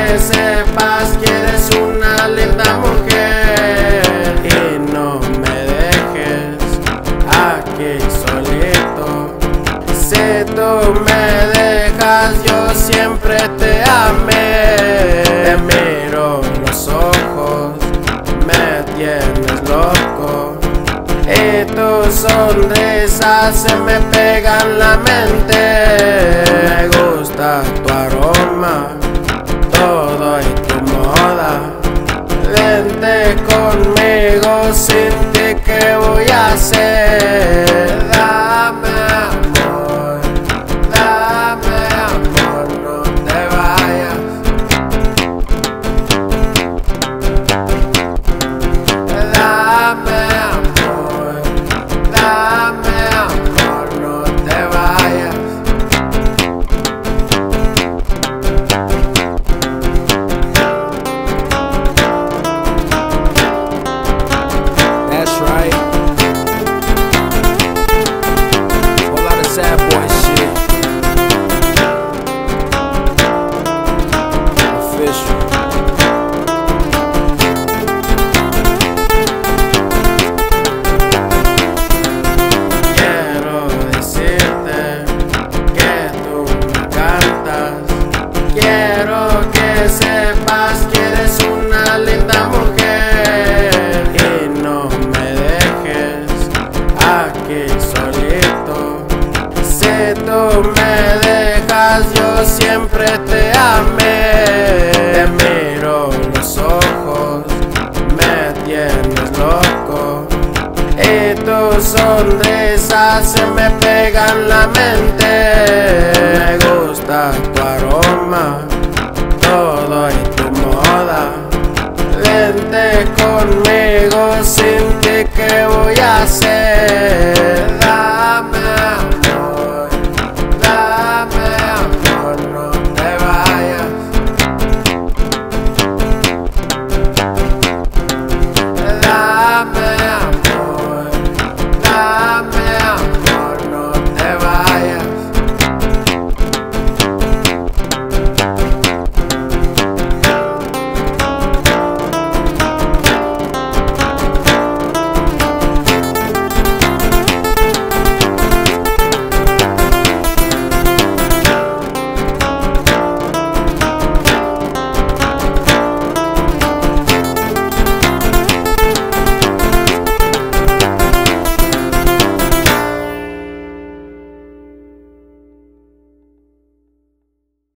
que sepas que eres una linda mujer y no me dejes aquí solito. Si tú me dejas, yo siempre te amé. Te miro los ojos, me tienes loco, y tu sonrisa se me pega en la mente. Me gusta tu aroma, todo y tu moda. Vente conmigo, sin ti ¿qué voy a hacer? Dame amor, no te vayas. Dame amor, no te vayas. That's right. Whole lot of sad boy shit. Official. Quiero decirte que tú me encantas. Quiero que sepas que eres una linda mujer y no me dejes aquí solito. Si tú me dejas, yo siempre te amé. Te miro los ojos, me tienes loco, y tu sonrisa se me pega en la mente. Me gusta tu aroma, todo y tu moda. Vente conmigo, sin ti ¿qué voy a hacer? Dame amor.